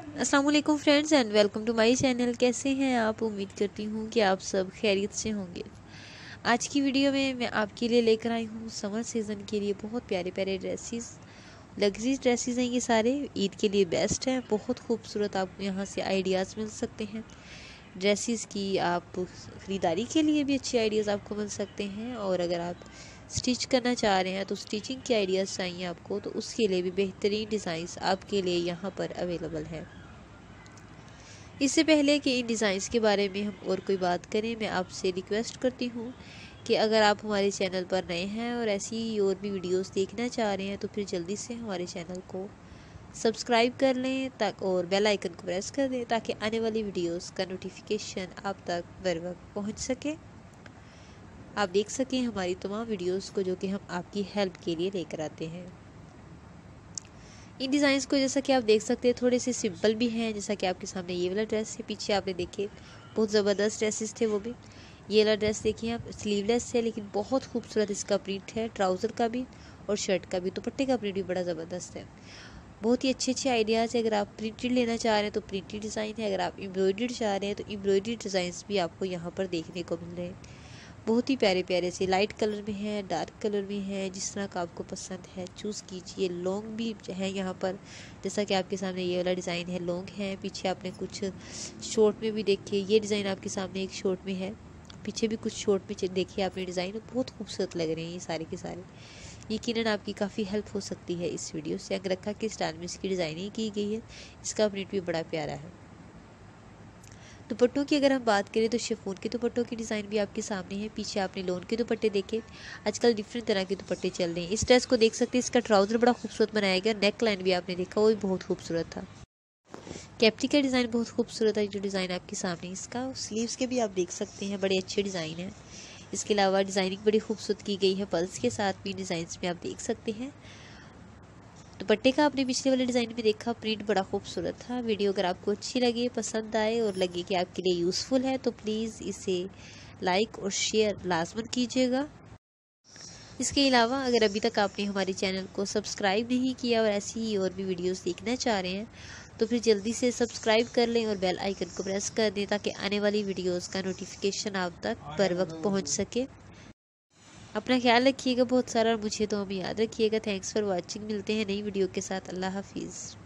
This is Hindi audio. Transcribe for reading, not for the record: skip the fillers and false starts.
अस्सलाम वालेकुम friends and welcome to my channel. कैसे हैं आप? उम्मीद करती हूँ कि आप सब खैरियत से होंगे। आज की वीडियो में मैं आपके लिए लेकर आई हूँ समर सीज़न के लिए बहुत प्यारे प्यारे ड्रेसेस। लग्जरी ड्रेसेस हैं ये सारे, ईद के लिए बेस्ट हैं। बहुत खूबसूरत आपको यहाँ से आइडियाज़ मिल सकते हैं ड्रेसेस की। आप ख़रीदारी के लिए भी अच्छे आइडियाज़ आपको मिल सकते हैं, और अगर आप स्टिच करना चाह रहे हैं तो स्टिचिंग के आइडियाज़ चाहिए आपको, तो उसके लिए भी बेहतरीन डिज़ाइंस आपके लिए यहाँ पर अवेलेबल है। इससे पहले कि इन डिज़ाइंस के बारे में हम और कोई बात करें, मैं आपसे रिक्वेस्ट करती हूँ कि अगर आप हमारे चैनल पर नए हैं और ऐसी ही और भी वीडियोस देखना चाह रहे हैं तो फिर जल्दी से हमारे चैनल को सब्सक्राइब कर लें और बेल आइकन को प्रेस कर दें ताकि आने वाली वीडियोस का नोटिफिकेशन आप तक बर वक्त पहुँच सके, आप देख सकें हमारी तमाम वीडियोज़ को जो कि हम आपकी हेल्प के लिए लेकर आते हैं। इन डिज़ाइंस को जैसा कि आप देख सकते हैं थोड़े से सिंपल भी हैं, जैसा कि आपके सामने ये वाला ड्रेस है। पीछे आपने देखे बहुत ज़बरदस्त ड्रेसेस थे वो भी। ये वाला ड्रेस देखिए आप, स्लीवलेस है लेकिन बहुत खूबसूरत इसका प्रिंट है, ट्राउज़र का भी और शर्ट का भी। दुपट्टे का प्रिंट भी बड़ा ज़बरदस्त है। बहुत ही अच्छे अच्छे आइडियाज़ है। अगर आप प्रिंटेड लेना चाह रहे हैं तो प्रिंटेड डिज़ाइन है, अगर आप एम्ब्रॉयडर्ड चाह रहे हैं तो एम्ब्रॉयडर्ड डिज़ाइंस भी आपको यहाँ पर देखने को मिल रहे हैं। बहुत ही प्यारे प्यारे से लाइट कलर में है, डार्क कलर में है, जिस तरह का आपको पसंद है चूज़ कीजिए। लॉन्ग भी है यहाँ पर, जैसा कि आपके सामने ये वाला डिज़ाइन है, लॉन्ग है। पीछे आपने कुछ शॉर्ट में भी देखिए, ये डिज़ाइन आपके सामने एक शॉर्ट में है, पीछे भी कुछ शॉर्ट में देखिए आपने डिज़ाइन, बहुत खूबसूरत लग रहे हैं ये सारे के सारे। यकीनन आपकी काफ़ी हेल्प हो सकती है इस वीडियो से। अंगरखा के स्टाइल में इसकी डिज़ाइनिंग की गई है, इसका प्रिंट भी बड़ा प्यारा है। दुपट्टों की अगर हम बात करें तो शिफॉन के दुपट्टों की डिज़ाइन भी आपके सामने है। पीछे आपने लोन के दुपट्टे देखे, आजकल डिफरेंट तरह के दुपट्टे चल रहे हैं। इस ड्रेस को देख सकते हैं, इसका ट्राउज़र बड़ा खूबसूरत बनाया गया, नेक लाइन भी आपने देखा वो भी बहुत खूबसूरत था। कैप्टी का डिज़ाइन बहुत खूबसूरत है, जो डिज़ाइन आपके सामने इसका। स्लीव्स के भी आप देख सकते हैं, बड़े अच्छे डिज़ाइन हैं। इसके अलावा डिज़ाइनिंग बड़ी खूबसूरत की गई है, पल्स के साथ भी डिज़ाइन में आप देख सकते हैं। दुपट्टे का आपने पिछले वाले डिज़ाइन में देखा, प्रिंट बड़ा खूबसूरत था। वीडियो अगर आपको अच्छी लगे, पसंद आए और लगे कि आपके लिए यूज़फुल है तो प्लीज़ इसे लाइक और शेयर लाजमन कीजिएगा। इसके अलावा अगर अभी तक आपने हमारे चैनल को सब्सक्राइब नहीं किया और ऐसी ही और भी वीडियोस देखना चाह रहे हैं तो फिर जल्दी से सब्सक्राइब कर लें और बेल आइकन को प्रेस कर दें ताकि आने वाली वीडियोस का नोटिफिकेशन आप तक बर वक्त पहुँच सके। अपना ख्याल रखिएगा बहुत सारा, और मुझे तो हम याद रखिएगा। Thanks for watching. मिलते हैं नई वीडियो के साथ। अल्लाह हाफिज़।